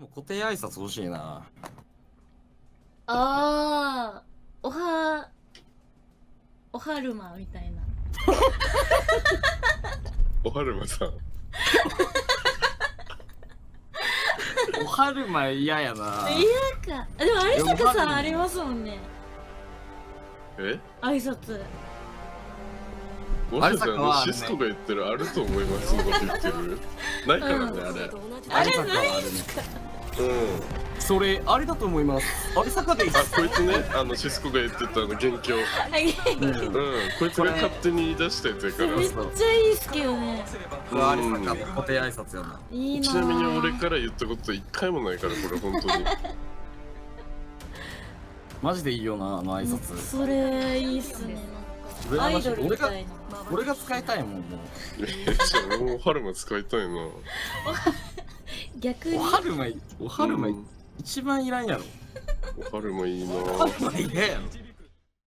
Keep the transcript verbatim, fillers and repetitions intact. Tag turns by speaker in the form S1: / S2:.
S1: も固定挨拶欲しいな。
S2: あー、おはおはるまみたいな。
S3: おはるまさん。
S1: おはるま嫌やな。
S2: 嫌か。でも有坂さんありますもんね。
S3: え？
S2: 挨拶。
S3: もしかしたらシスコが言ってるあると思いますのこと言ってる。ないからね、あれ。
S2: あれない
S1: あるね。
S3: うん。
S1: それあれだと思います。有坂でいい
S3: あ、こいつね、あのシスコが言ってたあの元凶。うん、こいつが勝手に言い出したやつやから。
S2: めっちゃいいっすけどね。
S1: 有坂固定挨拶やな。
S2: いいな。
S3: ちなみに俺から言ったこと一回もないから、これ本当に。
S1: マジでいいよな、あの挨拶。
S2: それいいっすね。アイドルみたいな。
S1: 俺が使いたいもん、もう。
S3: え、じゃあ俺も春馬使いたいな。
S2: 逆に。
S1: おはるま、おはるま、一番いらんやろ。
S3: お春馬いいな。
S1: おはるま嫌やろ。